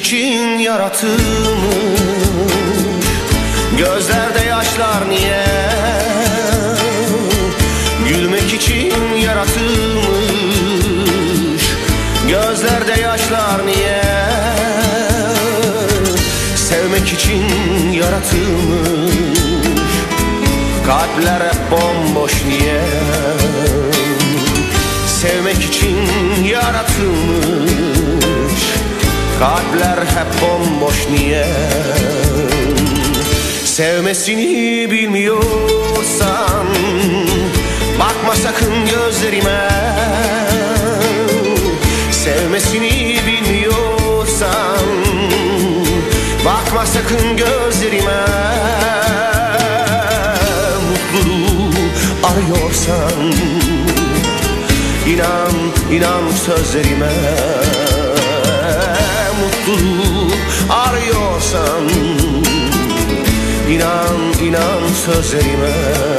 için yaratılmış, gözlerde yaşlar niye? Gülmek için yaratılmış, gözlerde yaşlar niye? Sevmek için yaratılmış, kalpler hep bomboş niye? Sevmek için yaratılmış, kalpler hep bomboş niye? Sevmesini bilmiyorsan bakma sakın gözlerime. Sevmesini bilmiyorsan bakma sakın gözlerime. Mutluluğu arıyorsan İnan, inan sözlerime. Mutluluğu arıyorsan İnan, inan sözlerime.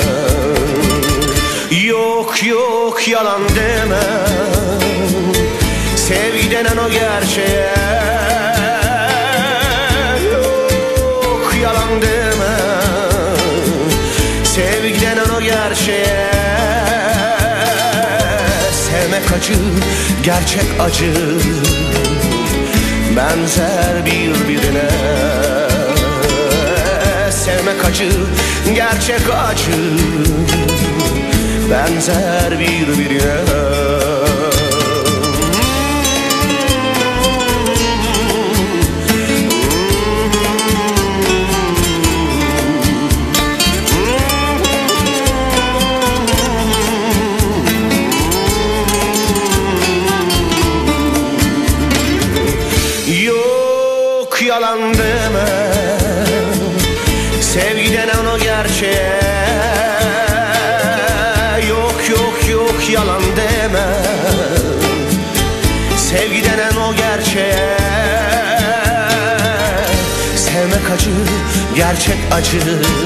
Yok yok yalan deme, sevgi denen o gerçeğe. Yok yalan deme, sevgi denen o gerçeğe. Sevmek acı, gerçek acı, benzer birbirine. Sevmek acı, gerçek acı, benzer birbirine. Yok yalan deme, sevgi denen o gerçeğe. Yok yok yok yalan deme, sevgi denen o gerçeğe. Sevmek acı, gerçek acı,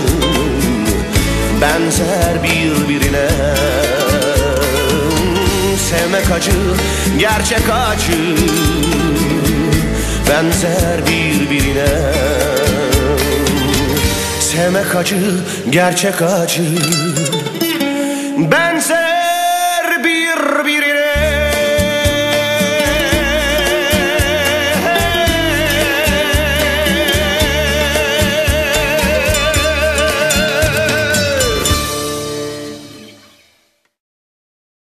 benzer birbirine. Sevmek acı, gerçek acı, benzer birbirine. Sevmek acı, gerçek acı,